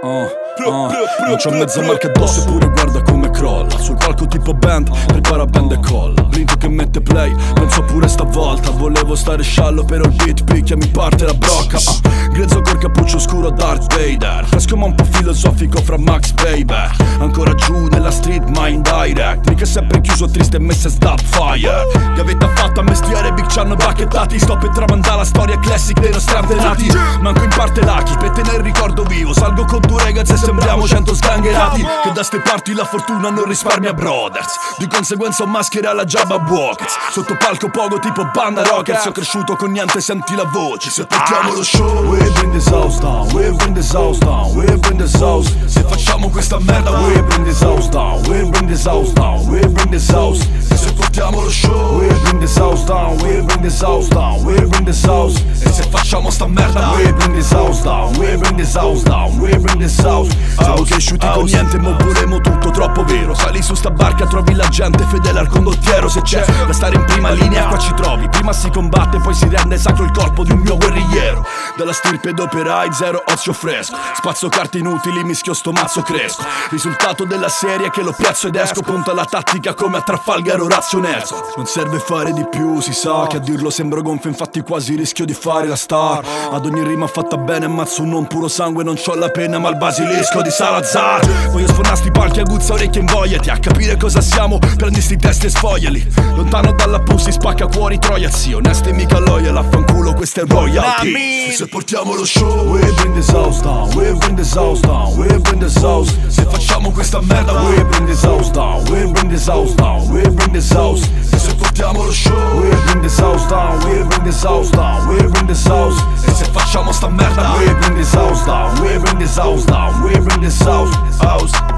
Non c'ho mezza marca addosso eppure guarda come crolla. Sul palco tipo band, prepara band e colla. Blinco che mette play, penso pure stavolta. Volevo stare sciallo però il beat picchia, mi parte la brocca. Grezzo col cappuccio scuro Darth Vader. Fresco ma un po' filosofico fra Max Baby. Ancora giù nella street ma in direct. Mica sempre chiuso triste Mrs. Doubtfire. Che avete fatto a mestiere big ci hanno bacchettati. Sto per tramandare la storia classic dei nostri antenati. Manco in parte lucky per tenere il ricordo vivo. Salgo con due ragazzi e sembriamo 100 sgangherati. Che da ste parti la fortuna non risparmia brothers. Di conseguenza ho maschera alla Jabba Walkers. Sotto palco poco tipo banda rockers. Ho cresciuto con niente, senti la voce. Se portiamo lo show, we bring this house down, we bring this house down, we bring this house. Se facciamo questa merda, we bring this house down, we bring this house down, we bring this house. E se portiamo lo show, we bring this house down, we bring this house down, we bring this house. E se facciamo sta merda, we bring this house down, we bring this house down, we bring this house. Siamo cresciuti con niente, ma vorremmo tutto, troppo vero. Sali su sta barca, trovi la gente fedele al condottiero. Se c'è da stare in prima linea, qua ci trovi. Prima si combatte, poi si rende sacro il corpo di un mio guerrigliero. Dalla stirpe d'operai, zero ozio fresco. Spazzo carte inutili, mischio sto mazzo cresco. Risultato della serie che lo piazzo ed esco. Punta la tattica come a Trafalgar Orazio Nelson. Non serve fare di più, si sa che a dirlo sembro gonfio, infatti quasi rischio di fare la star. Ad ogni rima fatta bene ammazzo un non puro sangue. Non c'ho la penna ma il basilisco di Salazar. Voglio sfornare sti palchi, aguzza orecchie, invogliati a capire cosa siamo. Prendi sti testi e sfogliali. Lontano dalla pussy spacca cuori troia, zio. Onesti mica loyal, affanculo queste royalty. Se portiamo lo show, we bring this house down, we bring this house down, we bring this house. Se facciamo questa merda, we bring this house down, we bring this house down, we bring this house. E se portiamo lo show, we bring this house down, we bring this house down, we bring this house. E se facciamo sta merda, we bring this house down, we bring this house down, we bring this house.